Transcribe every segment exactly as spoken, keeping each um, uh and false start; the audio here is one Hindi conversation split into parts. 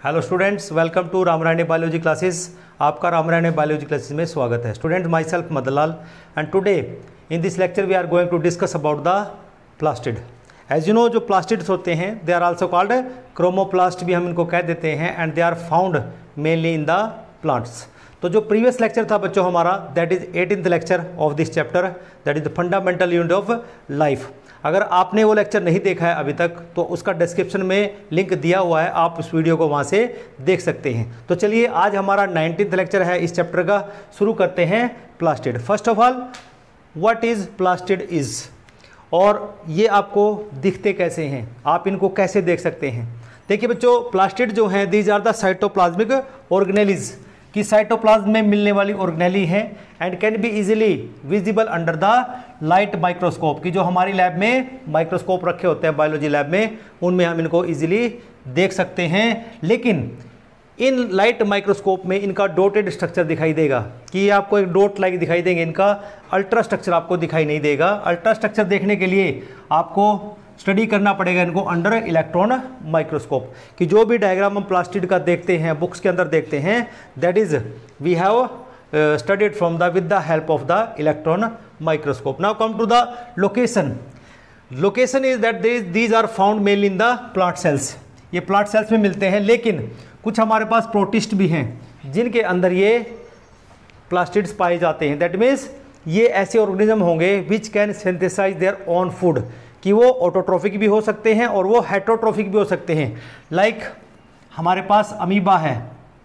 Hello students, welcome to Ramrayani biology classes. आपका रामरायणी बायोलॉजी क्लासेस में स्वागत है। Student, myself Madanlal and today in this lecture we are going to discuss about the plastid. As you know, जो प्लास्टिड्स होते हैं they are also called chromoplast भी हम इनको कह देते हैं and they are found mainly in the plants. तो जो प्रीवियस लेक्चर था बच्चों हमारा, that is eighteenth lecture of this chapter, that is the fundamental unit of life. अगर आपने वो लेक्चर नहीं देखा है अभी तक तो उसका डिस्क्रिप्शन में लिंक दिया हुआ है, आप उस वीडियो को वहाँ से देख सकते हैं। तो चलिए आज हमारा नाइनटीन्थ लेक्चर है इस चैप्टर का, शुरू करते हैं plastid. First of all, what is plastid is, और ये आपको दिखते कैसे हैं, आप इनको कैसे देख सकते हैं। देखिए बच्चों, प्लास्टिड जो हैं these are the cytoplasmic organelles कि साइटोप्लाज्म में मिलने वाली ऑर्गेनेली है and can be easily visible under the light microscope की जो हमारी लैब में माइक्रोस्कोप रखे होते हैं बायोलॉजी लैब में, उनमें हम इनको इजीली देख सकते हैं। लेकिन इन लाइट माइक्रोस्कोप में इनका डोटेड स्ट्रक्चर दिखाई देगा कि ये आपको एक डोट लाइक दिखाई देंगे, इनका अल्ट्रा स्ट्रक्चर आपको दिखाई नहीं देगा। अल्ट्रा स्ट्रक्चर देखने के लिए आपको स्टडी करना पड़ेगा इनको अंडर इलेक्ट्रॉन माइक्रोस्कोप कि जो भी डायग्राम हम प्लास्टिड का देखते हैं, बुक्स के अंदर देखते हैं, that is we have studied from the with the help of the electron microscope. Now come to the location. Location is that these are found mainly in the plant cells. ये प्लांट सेल्स में मिलते हैं, लेकिन कुछ हमारे पास प्रोटिस्ट भी हैं जिनके अंदर ये प्लास्टिड्स पाए जाते हैं। दैट मीन्स ये ऐसे ऑर्गेनिज्म होंगे which can synthesize their own food, कि वो ऑटोट्रोफिक भी हो सकते हैं और वो हेटरोट्रोफिक भी हो सकते हैं। लाइक like, हमारे पास अमीबा है,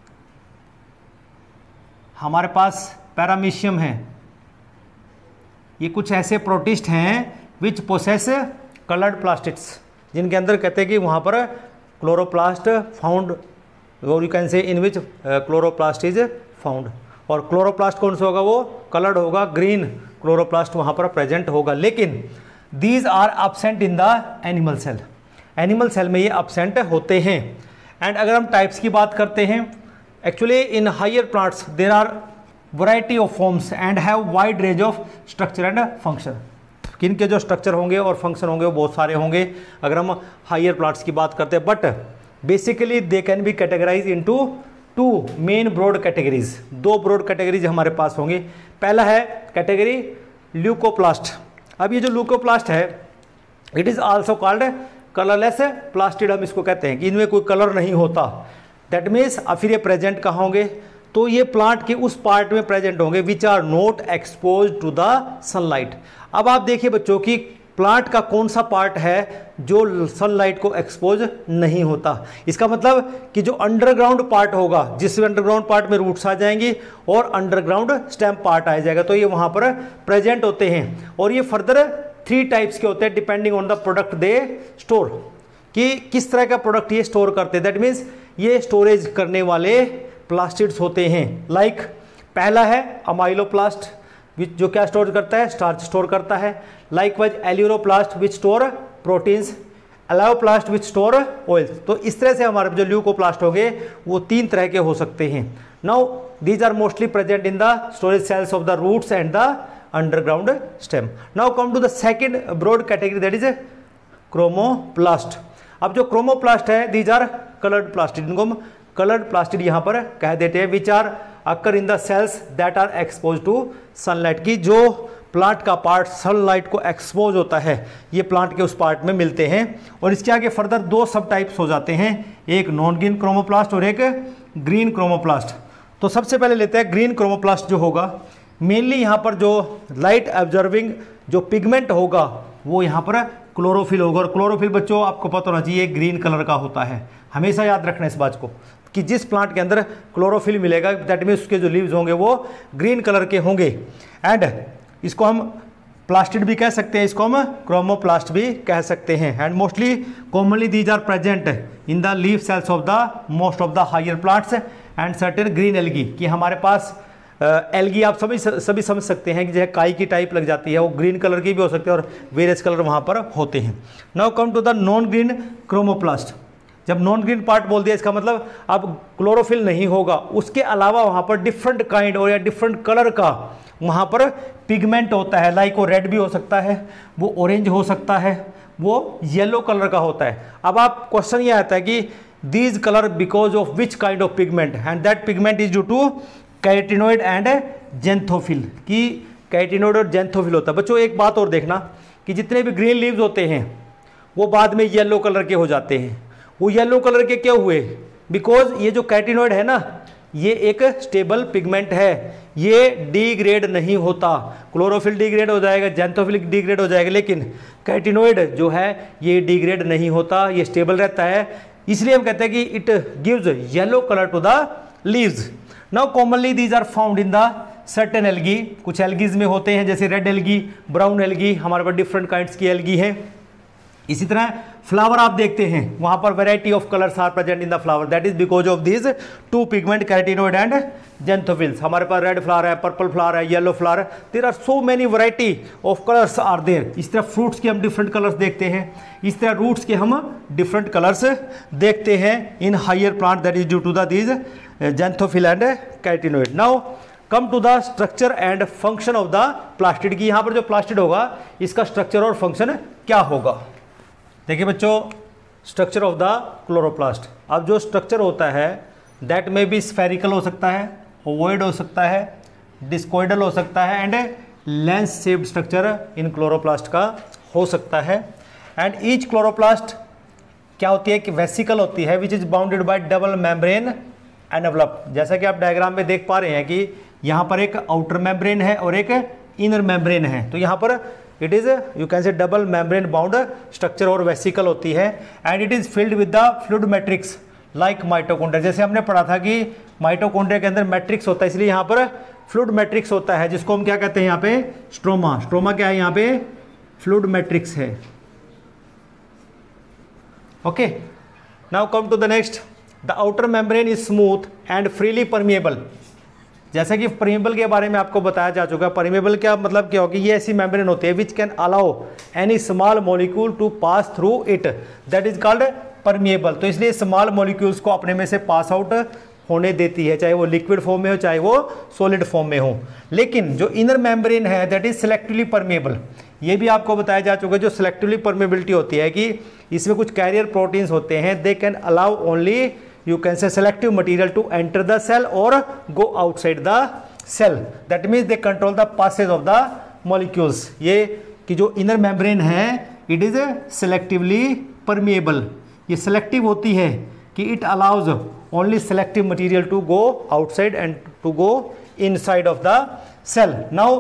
हमारे पास पैरामीशियम है, ये कुछ ऐसे प्रोटिस्ट हैं विच पोसेस कलर्ड प्लास्टिड्स, जिनके अंदर कहते हैं कि वहाँ पर क्लोरोप्लास्ट फाउंड, और you can say in which chloroplast is found. और क्लोरोप्लास्ट कौन सा होगा, वो कलर्ड होगा, ग्रीन क्लोरोप्लास्ट वहाँ पर प्रेजेंट होगा। लेकिन these are absent in the animal cell. Animal cell में ये absent होते हैं। एंड अगर हम टाइप्स की बात करते हैं, actually in higher plants there are variety of forms and have wide range of structure and function. किनके जो स्ट्रक्चर होंगे और फंक्शन होंगे वो बहुत सारे होंगे अगर हम हायर प्लांट्स की बात करते हैं। But basically they can be categorise into two main broad categories. दो ब्रॉड कैटेगरीज हमारे पास होंगे। पहला है कैटेगरी ल्यूकोप्लास्ट। अब ये जो ल्यूकोप्लास्ट है, it is also called colourless plastid, हम इसको कहते हैं कि इनमें कोई कलर नहीं होता। दैट मीन्स अब फिर ये प्रेजेंट कहाँ होंगे, तो ये प्लांट के उस पार्ट में प्रेजेंट होंगे which are not expose to the sunlight. अब आप देखिए बच्चों कि प्लांट का कौन सा पार्ट है जो सनलाइट को एक्सपोज नहीं होता। इसका मतलब कि जो अंडरग्राउंड पार्ट होगा, जिसमें अंडरग्राउंड पार्ट में रूट्स आ जाएंगी और अंडरग्राउंड स्टेम पार्ट आ जाएगा, तो ये वहाँ पर प्रेजेंट होते हैं। और ये फर्दर थ्री टाइप्स के होते हैं depending on the product they store, कि किस तरह का प्रोडक्ट ये स्टोर करते हैं। दैट मीन्स ये स्टोरेज करने वाले प्लास्टिड्स होते हैं। लाइक पहला है अमाइलोप्लास्ट विच जो क्या स्टोर करता है, स्टार्च स्टोर करता है। Likewise aleuroplast which store proteins, elaioplast which store oils. तो इस तरह से हमारे जो ल्यूकोप्लास्ट होंगे वो तीन तरह के हो सकते हैं। Now these are mostly present in the storage cells of the roots and the underground stem. Now come to the second broad category, that is chromoplast. अब जो क्रोमोप्लास्ट है दीज आर कलर्ड प्लास्टिड, इनको हम कलर्ड प्लास्टिड यहाँ पर कह देते हैं, which are occur in the cells that are expose to sunlight, की जो प्लांट का पार्ट सनलाइट को एक्सपोज होता है ये प्लांट के उस पार्ट में मिलते हैं। और इसके आगे फर्दर दो सब टाइप्स हो जाते हैं, एक नॉन ग्रीन क्रोमोप्लास्ट और एक ग्रीन क्रोमोप्लास्ट। तो सबसे पहले लेते हैं ग्रीन क्रोमोप्लास्ट। जो होगा मेनली यहाँ पर जो लाइट ऑब्जर्विंग जो पिगमेंट होगा वो यहाँ पर क्लोरोफिल होगा। और क्लोरोफिल बच्चों आपको पता होना चाहिए ग्रीन कलर का होता है, हमेशा याद रखना इस बात को कि जिस प्लांट के अंदर क्लोरोफिल मिलेगा दैट मीन्स उसके जो लीव्स होंगे वो ग्रीन कलर के होंगे। एंड इसको हम प्लास्टिड भी कह सकते हैं, इसको हम क्रोमोप्लास्ट भी कह सकते हैं। And mostly commonly these are present in the leaf cells of the most of the higher plants and certain green algae, कि हमारे पास एल्गी आप सभी सभी समझ सकते हैं कि जो है काई की टाइप लग जाती है, वो ग्रीन कलर की भी हो सकती है और वेरियस कलर वहाँ पर होते हैं। Now come to the non green chromoplast. जब नॉन ग्रीन पार्ट बोल दिया इसका मतलब अब क्लोरोफिल नहीं होगा, उसके अलावा वहाँ पर डिफरेंट काइंड और या डिफरेंट कलर का वहाँ पर पिगमेंट होता है। लाइक वो रेड भी हो सकता है, वो ऑरेंज हो सकता है, वो येलो कलर का होता है। अब आप क्वेश्चन ये आता है कि these color because of which kind of pigment, and that pigment is due to carotenoid and xanthophyll, कि कैरेटिनोइड और जेंथोफिल होता है। बच्चों एक बात और देखना कि जितने भी ग्रीन लीव्स होते हैं वो बाद में येलो कलर के हो जाते हैं। वो येलो कलर के क्यों हुए? बिकॉज ये जो कैरेटिनोइड है ना, ये एक स्टेबल पिगमेंट है, ये डिग्रेड नहीं होता। क्लोरोफिल डिग्रेड हो जाएगा, जेंथोफिल डिग्रेड हो जाएगा, लेकिन कैरेटिनोइड जो है ये डिग्रेड नहीं होता, ये स्टेबल रहता है। इसलिए हम कहते हैं कि it gives yellow colour to the leaves. Now commonly these are found in the certain algae, कुछ एल्गीज में होते हैं, जैसे रेड एल्गी, ब्राउन एल्गी, हमारे पास डिफरेंट काइंड्स की एल्गी है। इसी तरह फ्लावर आप देखते हैं, वहां पर variety of colours are present in the flower, that is because of this two pigment carotenoid and xanthophylls. हमारे पास रेड फ्लावर है, पर्पल फ्लावर है, yellow flower, there are so many variety of colours are there. इस तरह फ्रूट्स के हम डिफरेंट कलर्स देखते हैं, इस तरह रूट्स के हम डिफरेंट कलर्स देखते हैं in higher plant, that is due to the this xanthophyll and carotenoid. Now come to the structure and function of the plastid, की यहाँ पर जो प्लास्टिड होगा इसका स्ट्रक्चर और फंक्शन क्या होगा। देखिए बच्चों, स्ट्रक्चर ऑफ द क्लोरोप्लास्ट। अब जो स्ट्रक्चर होता है दैट में भी स्फेरिकल हो सकता है, ओवॉइड हो सकता है, डिस्कोइडल हो सकता है, and lens shaped structure in chloroplast का हो सकता है। एंड ईच क्लोरोप्लास्ट क्या होती है कि वेसिकल होती है which is bounded by double membrane envelope. जैसा कि आप डायग्राम में देख पा रहे हैं कि यहाँ पर एक आउटर मेम्ब्रेन है और एक इनर मेम्ब्रेन है, तो यहाँ पर it is you can say double membrane bound structure और वेसिकल होती है। And it is filled with the fluid matrix like mitochondria. जैसे हमने पढ़ा था कि माइटोकॉन्ड्रिया के अंदर मैट्रिक्स होता है, इसलिए यहाँ पर फ्लूइड मैट्रिक्स होता है, जिसको हम क्या कहते हैं यहाँ पे स्ट्रोमा। स्ट्रोमा क्या है? यहाँ पे फ्लूइड मैट्रिक्स है। Okay, now come to the next. The outer membrane is smooth and freely permeable. जैसा कि परमिएबल के बारे में आपको बताया जा चुका है। परमिएबल क्या मतलब क्या होगी? ये ऐसी मेम्ब्रेन होती है which can allow any small molecule to pass through it, that is called permeable. तो इसलिए स्मॉल मॉलिक्यूल्स को अपने में से पास आउट होने देती है, चाहे वो लिक्विड फॉर्म में हो चाहे वो सॉलिड फॉर्म में हो। लेकिन जो इनर मेम्ब्रेन है दैट इज सिलेक्टिवली परमिएबल। ये भी आपको बताया जा चुका है, जो सिलेक्टिवली परमिएबिलिटी होती है कि इसमें कुछ कैरियर प्रोटीन्स होते हैं, they can allow only you can say selective material to enter the cell or go outside the cell, that means they control the passage of the molecules। ये कि जो inner membrane है it is selectively permeable, ये selective होती है कि it allows only selective material to go outside and to go inside of the cell। Now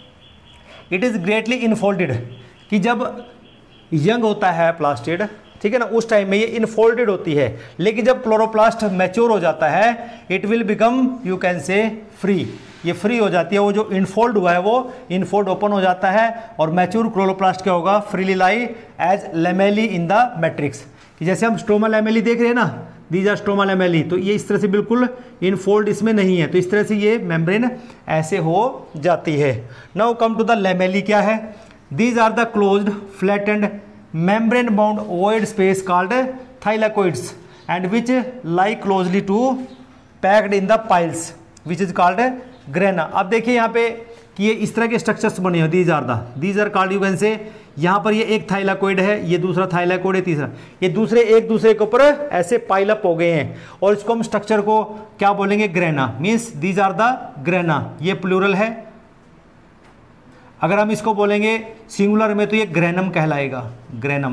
it is greatly infolded, कि जब young होता है प्लास्टिड, ठीक है ना, उस टाइम में ये इनफोल्डेड होती है, लेकिन जब क्लोरोप्लास्ट मैच्योर हो जाता है it will become you can say free, ये फ्री हो जाती है। वो जो इनफोल्ड हुआ है वो इनफोल्ड ओपन हो जाता है और मैच्योर क्लोरोप्लास्ट क्या होगा? Freely lie as lamellae in the matrix. जैसे हम स्टोमा लेमेली देख रहे हैं ना, दीज आर स्टोमा लेमेली, तो ये इस तरह से बिल्कुल इनफोल्ड इसमें नहीं है, तो इस तरह से ये मेम्ब्रेन ऐसे हो जाती है। Now come to the lamellae क्या है? These are the closed flattened membrane bound ovoid space called thylakoids and which lie closely to packed in the piles which is called grana। अब देखिए यहाँ पे कि ये इस तरह के स्ट्रक्चर्स बने हैं, these are the these are called, you can say यहाँ पर ये एक थाइलाकोइड है, ये दूसरा थाइलाकोइड है, तीसरा, ये दूसरे एक दूसरे के ऊपर ऐसे पाइल अप हो गए हैं और इसको हम स्ट्रक्चर को क्या बोलेंगे? Grana. Means these are the grana, ये प्लूरल है। अगर हम इसको बोलेंगे सिंगुलर में तो ये ग्रेनम कहलाएगा। ग्रेनम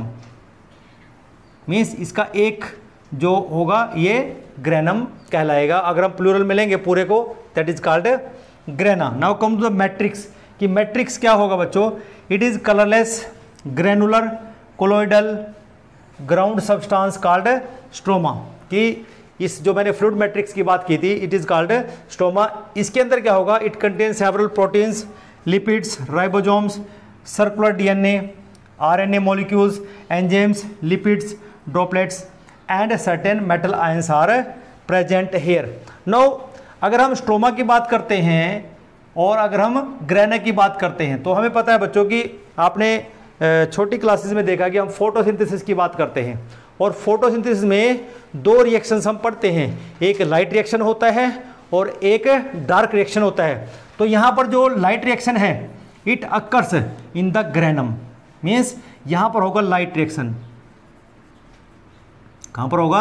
मीन्स इसका एक जो होगा ये ग्रेनम कहलाएगा। अगर हम प्लूरल में लेंगे पूरे को that is called grana. Now come to the matrix, कि मैट्रिक्स क्या होगा बच्चों? It is colourless granular colloidal ground substance called stroma. कि इस जो मैंने फ्लूइड मैट्रिक्स की बात की थी इट इज कॉल्ड स्ट्रोमा। इसके अंदर क्या होगा? It contain several proteins, lipids, ribosomes, circular DNA, RNA molecules, enzymes, lipids, droplets and certain metal ions are present here. नाउ अगर हम स्ट्रोमा की बात करते हैं और अगर हम ग्रेना की बात करते हैं तो हमें पता है बच्चों कि आपने छोटी क्लासेस में देखा कि हम फोटोसिंथेसिस की बात करते हैं और फोटोसिंथेसिस में दो रिएक्शंस हम पढ़ते हैं, एक लाइट रिएक्शन होता है और एक डार्क रिएक्शन होता है। तो यहाँ पर जो लाइट रिएक्शन है it occurs in the granum, means यहाँ पर होगा लाइट रिएक्शन। कहाँ पर होगा?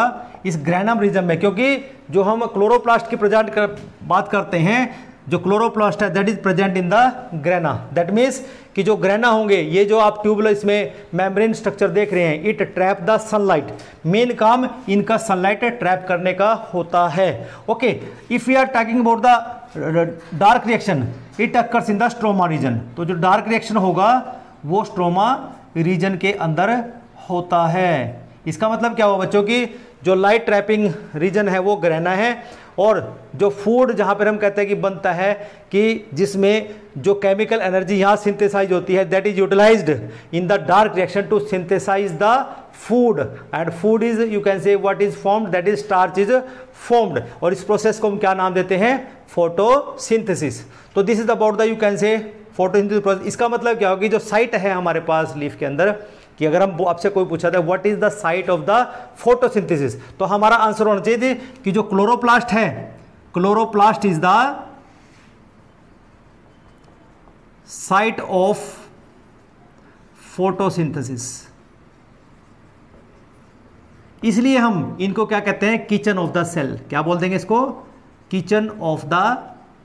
इस ग्रेनम रीजन में, क्योंकि जो हम क्लोरोप्लास्ट की प्रेजेंट कर बात करते हैं, जो क्लोरोप्लास्ट है that is present in the grana. That means कि जो ग्रेना होंगे, ये जो आप ट्यूबुलर इसमें मेम्ब्रेन स्ट्रक्चर देख रहे हैं, it trap the sunlight. Main काम इनका सनलाइट ट्रैप करने का होता है। Okay, if we are talking about the dark reaction, it occurs in the stroma region. तो जो डार्क रिएक्शन होगा वो स्ट्रोमा रीजन के अंदर होता है। इसका मतलब क्या हुआ बच्चों की, जो लाइट ट्रैपिंग रीजन है वो ग्रेना है, और जो फूड जहाँ पर हम कहते हैं कि बनता है कि जिसमें जो केमिकल एनर्जी यहाँ सिंथेसाइज होती है, that is utilized in the dark reaction to synthesize the food, and food is you can say what is formed, that is starch is formed. और इस प्रोसेस को हम क्या नाम देते हैं, फोटोसिंथेसिस। तो this is about the you can say photosynthesis process. इसका मतलब क्या होगा, जो साइट है हमारे पास लीफ के अंदर, कि अगर हम आपसे कोई पूछा था what is the site of the photosynthesis, तो हमारा आंसर होना चाहिए कि जो क्लोरोप्लास्ट है, chloroplast is the site of photosynthesis. इसलिए हम इनको क्या कहते हैं, किचन ऑफ द सेल। क्या बोल देंगे इसको, किचन ऑफ द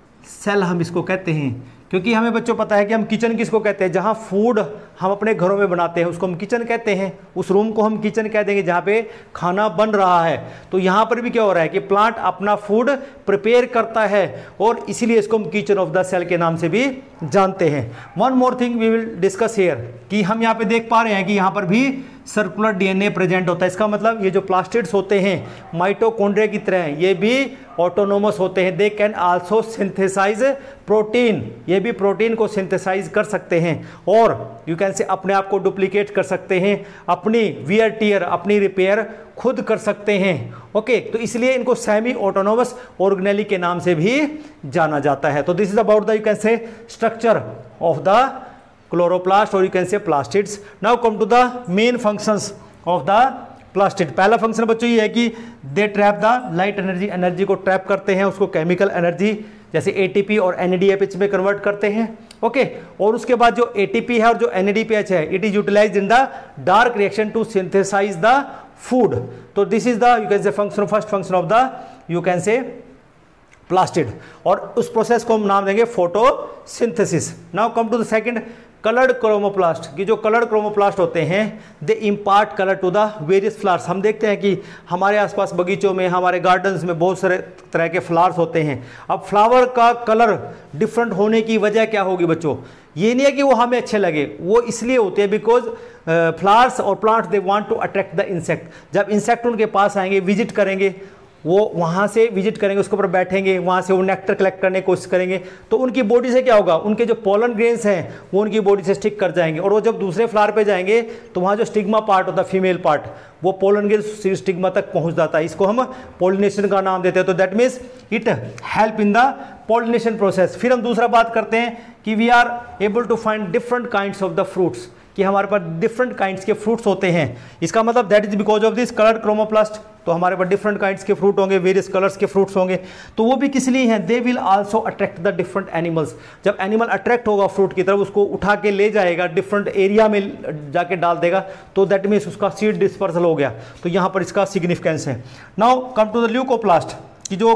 सेल हम इसको कहते हैं। क्योंकि हमें बच्चों पता है कि हम किचन किसको कहते हैं, जहाँ फूड हम अपने घरों में बनाते हैं उसको हम किचन कहते हैं। उस रूम को हम किचन कह देंगे जहाँ पे खाना बन रहा है। तो यहाँ पर भी क्या हो रहा है कि प्लांट अपना फूड प्रिपेयर करता है, और इसीलिए इसको हम किचन ऑफ द सेल के नाम से भी जानते हैं। One more thing we will discuss here, कि हम यहाँ पे देख पा रहे हैं कि यहाँ पर भी सर्कुलर डीएनए प्रेजेंट होता है। इसका मतलब ये जो प्लास्टिड्स होते हैं माइटोकॉन्ड्रिया की तरह, ये भी ऑटोनोमस होते हैं। They can also synthesize protein, ये भी प्रोटीन को सिंथेसाइज कर सकते हैं, और यू कैन से अपने आप को डुप्लीकेट कर सकते हैं, अपनी वियर टीयर, अपनी रिपेयर खुद कर सकते हैं। ओके, तो इसलिए इनको सेमी ऑटोनोमस ऑर्गेनेली के नाम से भी जाना जाता है। तो this is about the you can say structure of the chloroplast और you can say plastids. Now come to the main functions of the plastid. पहला फंक्शन बच्चों ये है कि दे trap the light energy, energy को ट्रैप करते हैं, उसको केमिकल एनर्जी जैसे एटीपी और एनएडीएच में कन्वर्ट करते हैं। ओके, और उसके बाद जो एटीपी है और जो एनएडीएच है, it is utilized in the dark reaction to synthesize the food. तो this is the you can say function, first function of the you can say plastid, और उस प्रोसेस को हम नाम देंगे photosynthesis. Now come to the second, coloured chromoplast. की जो कलर्ड क्रोमोप्लास्ट होते हैं, they impart colour to the various flowers. हम देखते हैं कि हमारे आसपास बगीचों में, हमारे गार्डन्स में बहुत सारे तरह के फ्लावर्स होते हैं। अब फ्लावर का कलर डिफरेंट होने की वजह क्या होगी बच्चों, ये नहीं है कि वो हमें अच्छे लगे, वो इसलिए होते हैं बिकॉज फ्लावर्स और plants they want to attract the insect. जब इंसेक्ट उनके पास आएंगे, विजिट करेंगे, वो वहाँ से विजिट करेंगे, उसके ऊपर बैठेंगे, वहाँ से वो नेक्टर कलेक्ट करने की कोशिश करेंगे, तो उनकी बॉडी से क्या होगा, उनके जो पोलन ग्रेन्स हैं वो उनकी बॉडी से स्टिक कर जाएंगे, और वो जब दूसरे फ्लावर पे जाएंगे तो वहाँ जो स्टिग्मा पार्ट होता है, फीमेल पार्ट, वो पोलन ग्रेन स्टिग्मा तक पहुँच जाता है। इसको हम पोलिनेशन का नाम देते हैं। तो that means it help in the pollination process. फिर हम दूसरा बात करते हैं कि we are able to find different kinds of the fruits, कि हमारे पास डिफरेंट काइंड्स के फ्रूट्स होते हैं। इसका मतलब that is because of this coloured chromoplast. तो हमारे पास डिफरेंट काइंड्स के फ्रूट होंगे, वेरियस कलर्स के फ्रूट्स होंगे, तो वो भी किस लिए हैं, they will also attract the different animals. जब एनिमल अट्रैक्ट होगा फ्रूट की तरफ, उसको उठा के ले जाएगा, डिफरेंट एरिया में जाके डाल देगा, तो दैट मीन्स उसका सीड डिस्पर्सल हो गया। तो यहाँ पर इसका सिग्निफिकेंस है। Now come to the leucoplast, की जो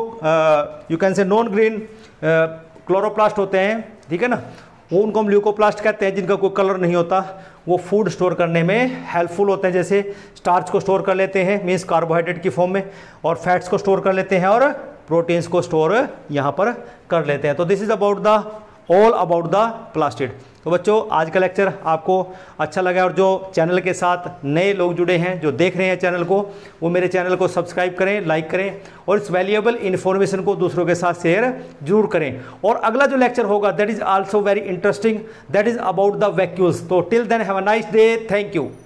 you can say non green chloroplast होते हैं, ठीक है ना, वो उनको हम ल्यूकोप्लास्ट कहते हैं, जिनका कोई कलर नहीं होता। वो फूड स्टोर करने में हेल्पफुल होते हैं, जैसे स्टार्च को स्टोर कर लेते हैं मीन्स कार्बोहाइड्रेट की फॉर्म में, और फैट्स को स्टोर कर लेते हैं, और प्रोटीन्स को स्टोर यहाँ पर कर लेते हैं। तो this is about the all about the plastid. तो बच्चों, आज का लेक्चर आपको अच्छा लगा, और जो चैनल के साथ नए लोग जुड़े हैं, जो देख रहे हैं चैनल को, वो मेरे चैनल को सब्सक्राइब करें, लाइक करें, और इस वैल्यूएबल इन्फॉर्मेशन को दूसरों के साथ शेयर जरूर करें। और अगला जो लेक्चर होगा that is also very interesting, that is about the vacuoles. तो till then have a nice day, thank you.